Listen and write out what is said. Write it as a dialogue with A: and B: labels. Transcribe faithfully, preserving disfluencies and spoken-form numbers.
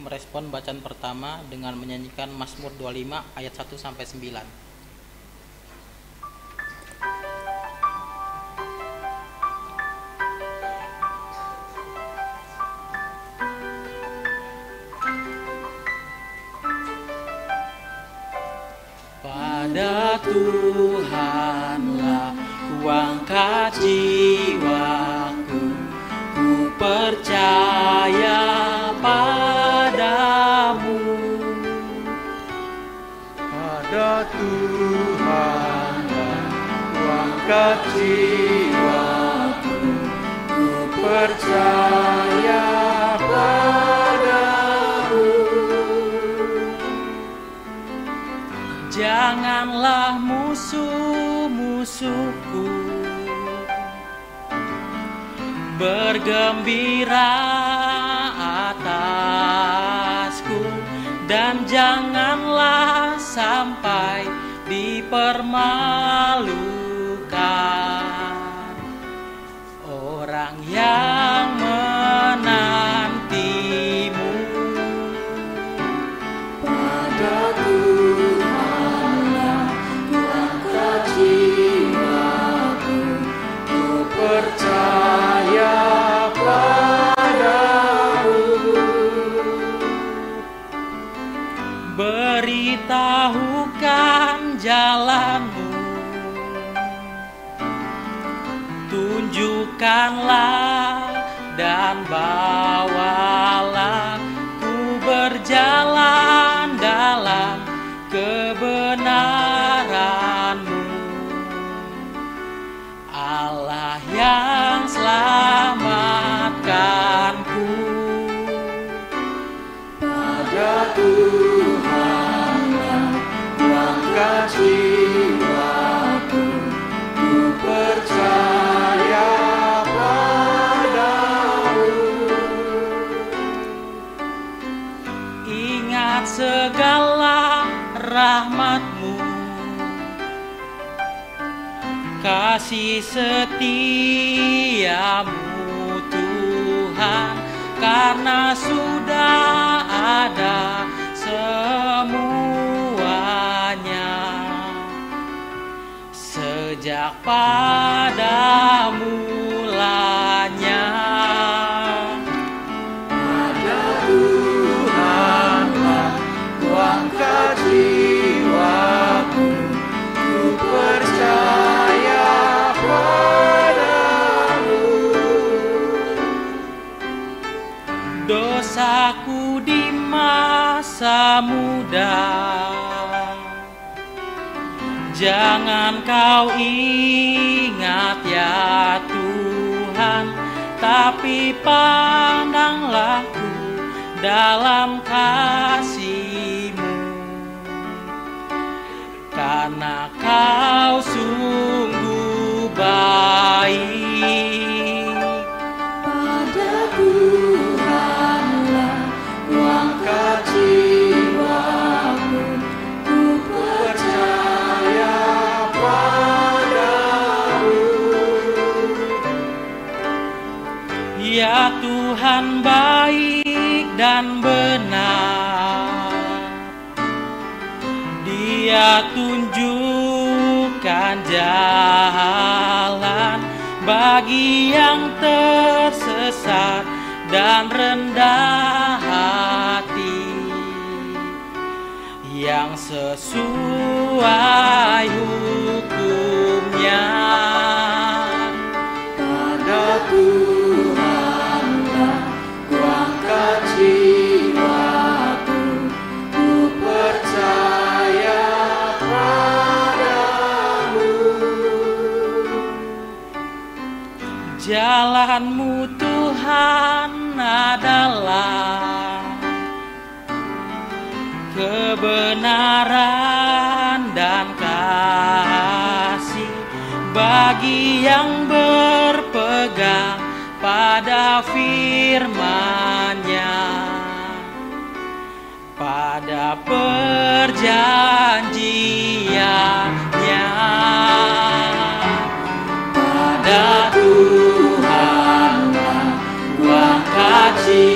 A: merespon bacaan pertama dengan menyanyikan Mazmur dua puluh lima ayat satu sampai sembilan. Pada Tuhanlah kuangkat jiwaku, ku percaya padamu.
B: Pada Tuhanlah kuangkat jiwaku, ku percaya padamu.
A: Janganlah musuh-musuhku bergembira atasku, dan janganlah sampai dipermalukan orang yang menantimu.
B: Pada Tuhanlah kuangkat jiwaku, ku percaya padamu.
A: Beritahukan jalanmu, tunjukkanlah dan bawalah ku berjalan dalam kebenaran-Mu, Allah yang selamatkanku.
B: Pada Tuhanlah kuangkat jiwaku, ku percaya padamu.
A: Ingat segala rahmat-Mu, kasih setia-Mu Tuhan, karena sudah ada semuanya sejak pada mulanya.
B: Pada Tuhanlah kuangkat jiwaku, ku percaya padamu.
A: Dosaku di masa muda jangan Kau ingat ya Tuhan, tapi pandanglah ku dalam kasih-Mu, karena Kau sungguh baik.
B: Pada Tuhanlah kuangkat jiwaku, ku percaya padamu.
A: Ya Tuhan baik dan benar, Dia tunjukkan jalan bagi yang tersesat dan rendah hati, yang sesuai hukum-Nya.
B: Pada Tuhanlah kuangkat jiwaku, ku percaya padamu.
A: Jalan-Mu Tuhan adalah kebenaran dan kasih bagi yang berpegang pada firman-Nya, pada perjanjian-Nya. Pada Tuhanlah kuangkat jiwaku,